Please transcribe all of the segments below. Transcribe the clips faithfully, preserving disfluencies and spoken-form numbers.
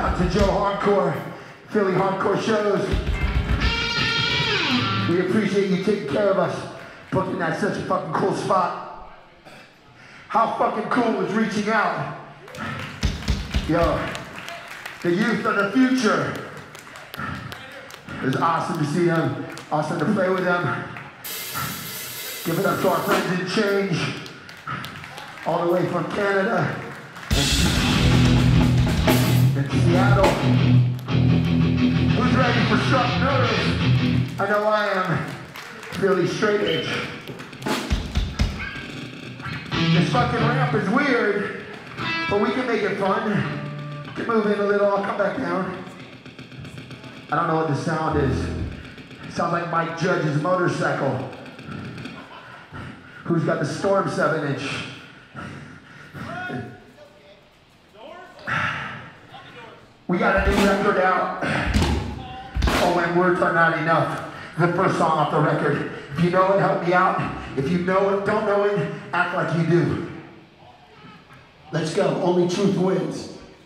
out to Joe Hardcore, Philly Hardcore Shows. We appreciate you taking care of us, booking that such a fucking cool spot. How fucking cool was reaching out? Yo, the youth of the future. It was awesome to see them, awesome to play with them. Give it up to our friends in Change, all the way from Canada and Seattle. Who's ready for struck nerves? I know I am. Really straight edge. This fucking ramp is weird, but we can make it fun. Can move in a little, I'll come back down. I don't know what the sound is. It sounds like Mike Judge's motorcycle. Who's got the Storm seven inch? We got a new record out. Oh, when words are not enough. The first song off the record. If you know it, help me out. If you know it, don't know it, act like you do. Let's go. Only truth wins.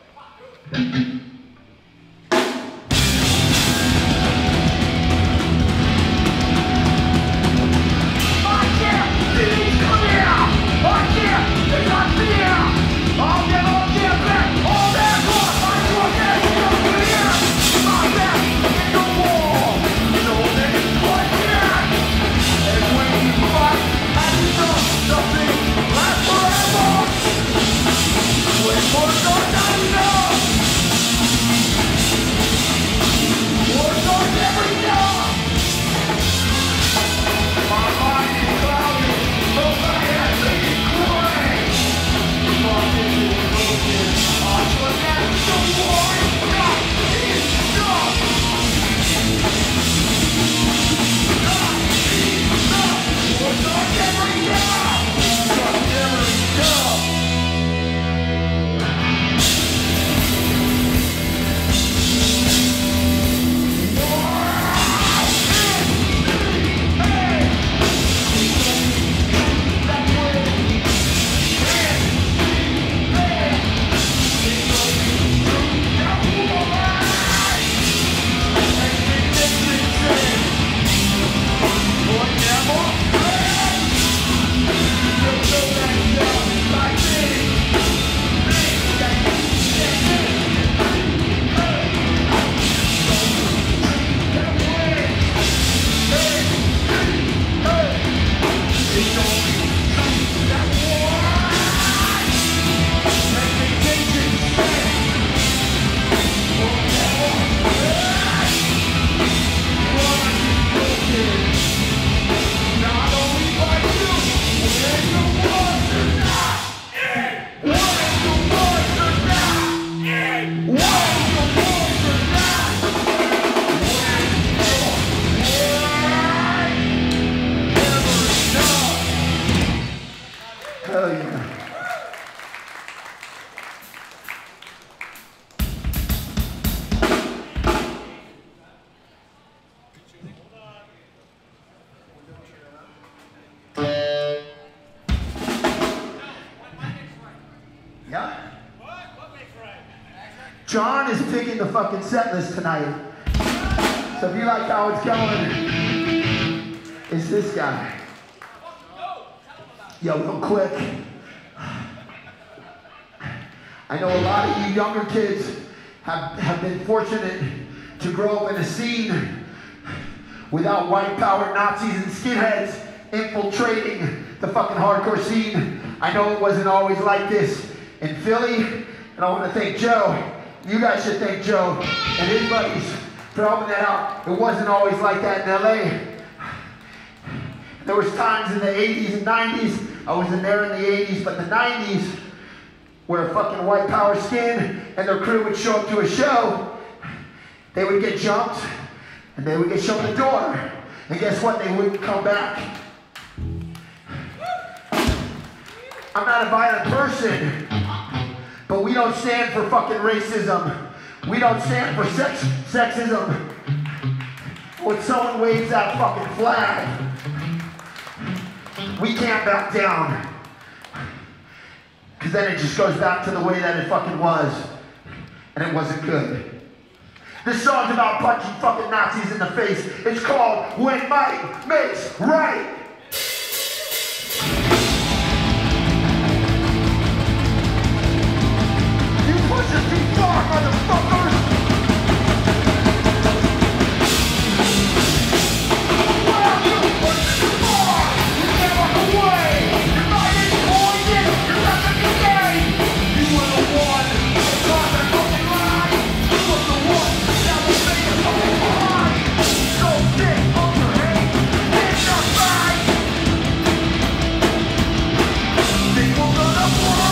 John is picking the fucking set list tonight. So if you like how it's going, it's this guy. Yo, real quick. I know a lot of you younger kids have, have been fortunate to grow up in a scene without white power Nazis and skinheads infiltrating the fucking hardcore scene. I know it wasn't always like this in Philly, and I want to thank Joe. You guys should thank Joe and his buddies for helping that out. It wasn't always like that in L A. There was times in the eighties and nineties, I wasn't there in the eighties, but the nineties, where fucking white power skin and their crew would show up to a show, they would get jumped, and they would get shown the door. And guess what? They wouldn't come back. I'm not a violent person, but we don't stand for fucking racism. We don't stand for sex sexism. When someone waves that fucking flag, we can't back down. Because then it just goes back to the way that it fucking was. and it wasn't good. This song's about punching fucking Nazis in the face. It's called When Might Makes Right. You push it too far, motherfuckers! Well, you push it too far! You can't walk away! You're not in poison! You're not the game! You were the one that caused that fucking lie! You were the one that was made a fucking lie! So sick of your hate and your fight! They will go to war!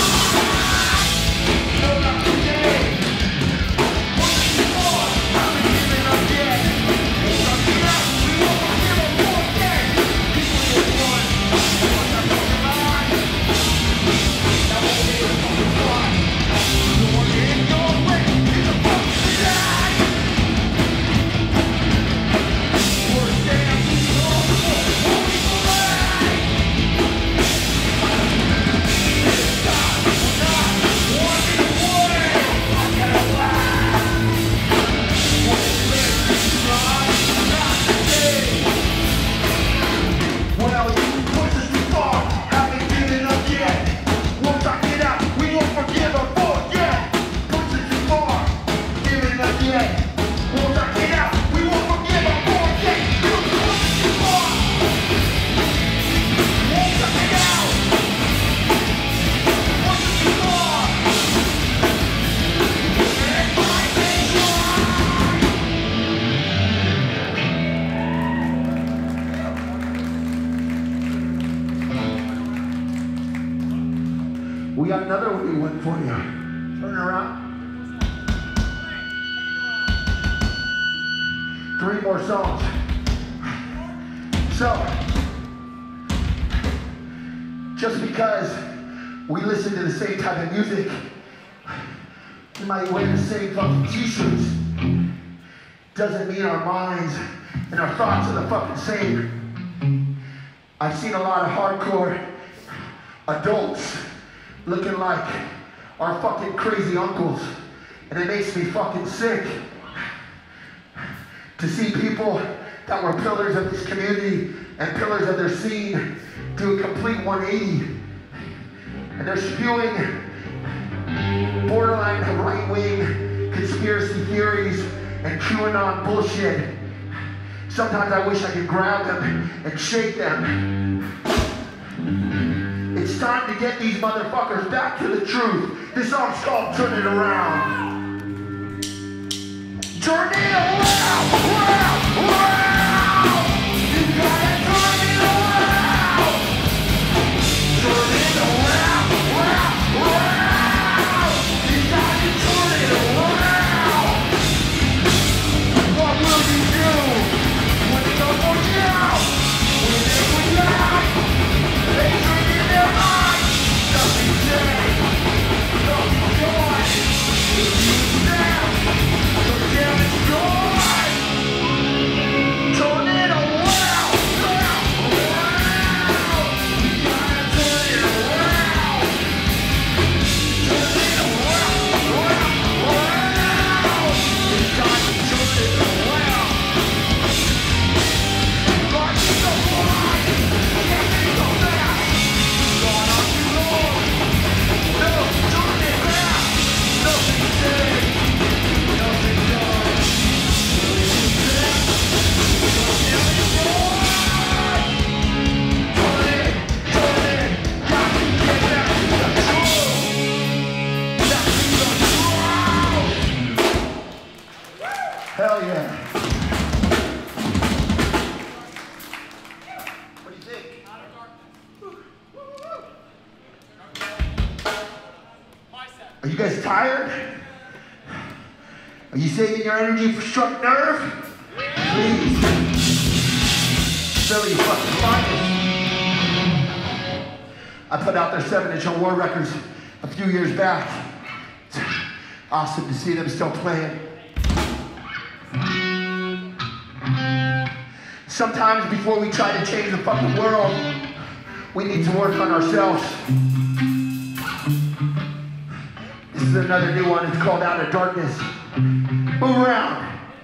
No, not today! Push it too far! I've been giving up yet! Suck it up! We won't forgive them for again! You were the one that caused that fucking lie! That won't be a fucking lie! The one in your way is a fucking lie! We're damn strong for what we believe! This time we're not walking away! I can't lie! What is this? Try not today! Well, you push us too far, haven't given up yet. Won't talk it out, we won't forgive or forget. Push us too far, giving up yet. Won't talk it out, we won't forgive or forget. You push us too far, won't talk it out. Push us too far, and my things We got another one for you. Turn around. Three more songs. So, just because we listen to the same type of music, we might wear the same fucking t-shirts, doesn't mean our minds and our thoughts are the fucking same. I've seen a lot of hardcore adults looking like our fucking crazy uncles, and it makes me fucking sick to see people that were pillars of this community and pillars of their scene do a complete one eighty, and they're spewing borderline right-wing conspiracy theories and QAnon bullshit. Sometimes I wish I could grab them and shake them. It's time to get these motherfuckers back to the truth. This song's called Turn It Around. Turn it around, around, around. You gotta turn it around. Turn it around, around, around. You gotta turn it around. What will you do when it don't work out? When it goes down, they turn it around. Nothing said, nothing done. You stand, so damn it's yours. Turn it around, around, around. You gotta turn it around. Turn it around, around, around. It's time to turn it around. Life is so hard, can't be so fast. Gone on too long. No, turn it back. Nothing said, nothing done. You said, so damn it's yours. Turn it, turn it. Got to get back to the truth. Back to the truth. Hell yeah. What do you think? Are you guys tired? Are you saving your energy for struck nerve? Please. Fill your fucking pockets. I put out their seven inch on War Records a few years back. It's awesome to see them still playing. Sometimes before we try to change the fucking world, we need to work on ourselves. This is another new one. It's called Out of Darkness. Move around.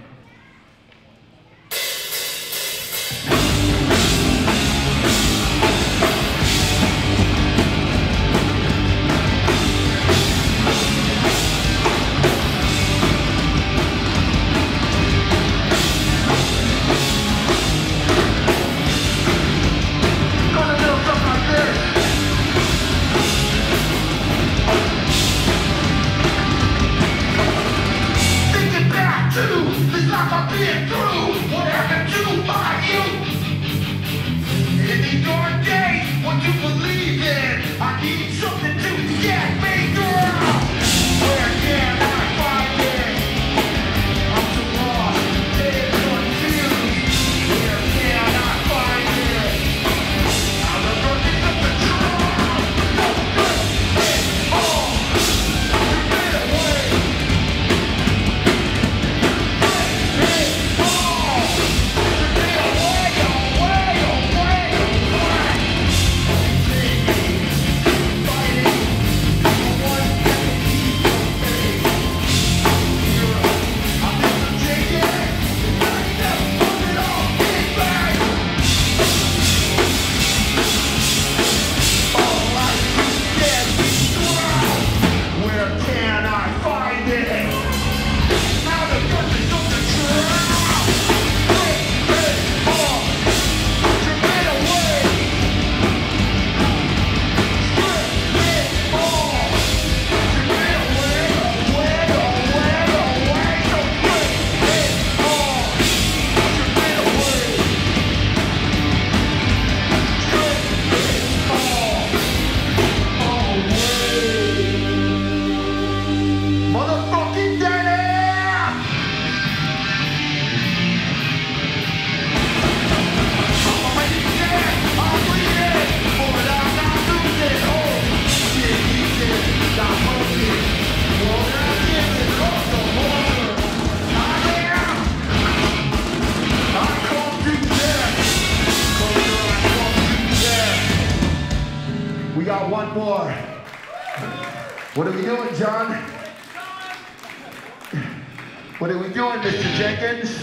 More. What are we doing, John? What are we doing, Mister Jenkins?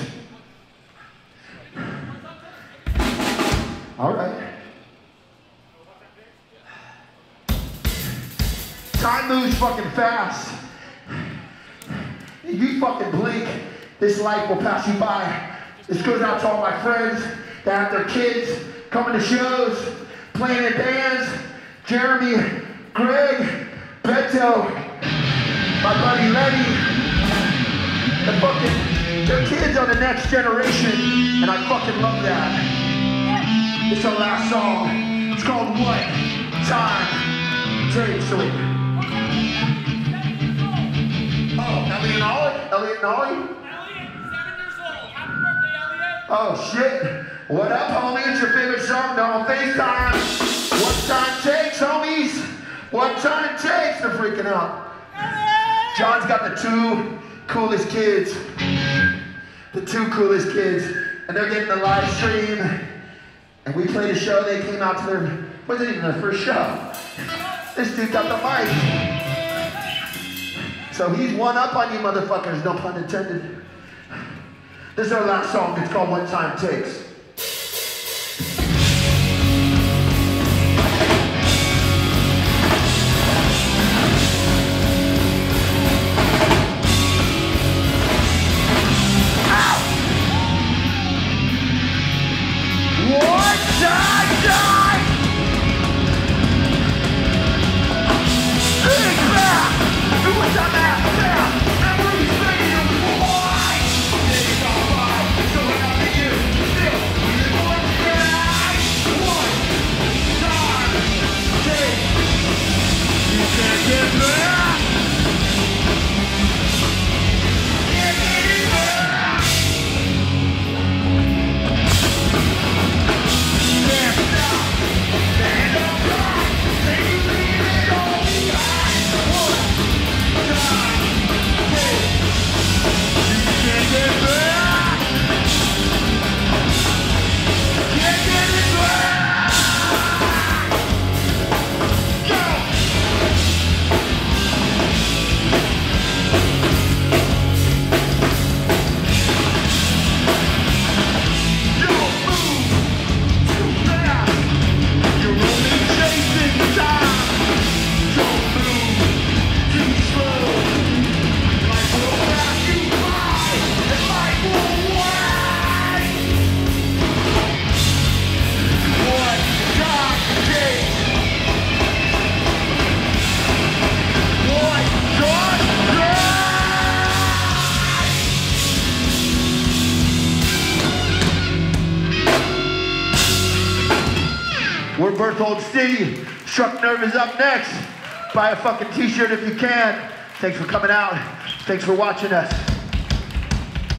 All right. Time moves fucking fast. If you fucking blink, this life will pass you by. This goes out to all my friends that have their kids coming to shows, playing in bands. Jeremy, Greg, Beto, my buddy Lenny, the fucking, their kids are the next generation, and I fucking love that. It's our last song. It's called What Time Takes. So, oh, Elliot and Ollie? Elliot and Ollie? Elliot, seven years old. Happy birthday, Elliot. Oh, shit. What up, homie? It's your favorite song. They're on FaceTime. What time takes, homies? What time it takes? They're freaking out. John's got the two coolest kids. The two coolest kids. And they're getting the live stream. And we played a show. They came out to their, wasn't even their first show. This dude got the mic. So he's one up on you motherfuckers, no pun intended. This is our last song. It's called What Time Takes. Still Berthold Street. Struck Nerve is up next. Buy a fucking t-shirt if you can. Thanks for coming out. Thanks for watching us.